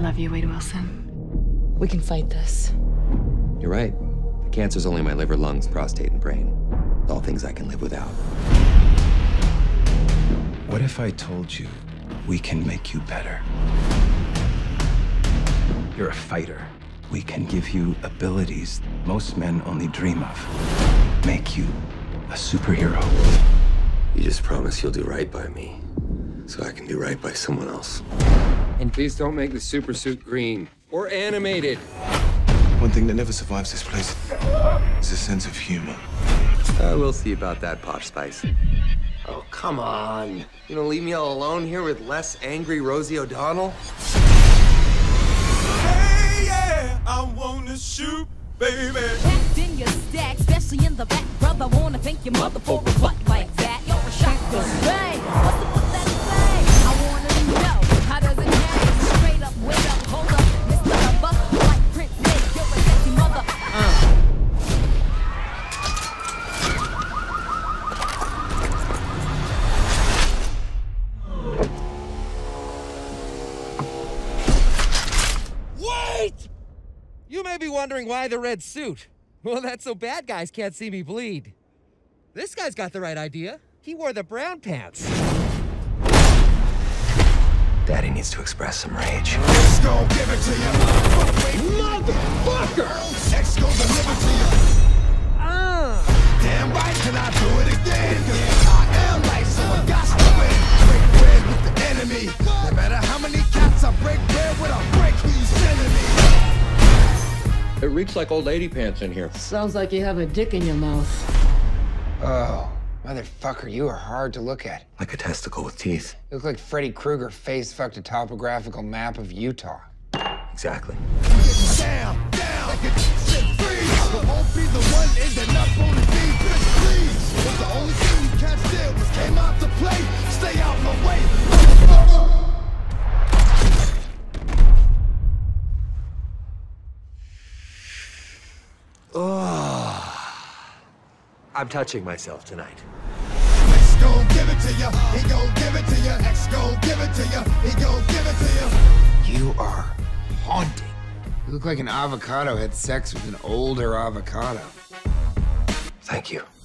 love you, Wade Wilson. We can fight this. You're right. The cancer's only my liver, lungs, prostate, and brain. All things I can live without. What if I told you we can make you better? You're a fighter. We can give you abilities most men only dream of. Make you a superhero. You just promise you'll do right by me, so I can do right by someone else. And please don't make the super suit green or animated. One thing that never survives this place is a sense of humor. We'll see about that, Posh Spice. Oh, come on. You gonna leave me all alone here with less angry Rosie O'Donnell? Hey, yeah, I wanna shoot, baby. Packed in your stack, especially in the back, brother. Wanna thank your mother for a butt like that. You're a shotgun. Bang! What's the what that say? I wanna know, how does it happen? Straight up, wait up, hold up, Mr. Lover, like Prince Nate, you're a sexy mother. Wait! You may be wondering why the red suit. Well, that's so bad guys can't see me bleed. This guy's got the right idea. He wore the brown pants. Daddy needs to express some rage. X gon' give it to you. Motherfucker! X gon' deliver to you. Damn right, can I do it again? Cause I am light, so I got to win. Break bread with the enemy. No matter how many cats I break bread with, I break who you sending me. It reeks like old lady pants in here. Sounds like you have a dick in your mouth. Oh, motherfucker, you are hard to look at. Like a testicle with teeth. You look like Freddy Krueger face-fucked a topographical map of Utah. Exactly. Down, down, like a shit freeze. But won't be the one ending up on the beat, bitch, please. But the only thing you can't steal was came out to play. Stay out my way, motherfucker. I'm touching myself tonight. X gon' give it to ya. He gon' give it to ya. X gon' give it to ya. He gon' give it to ya. You are haunting. You look like an avocado had sex with an older avocado. Thank you.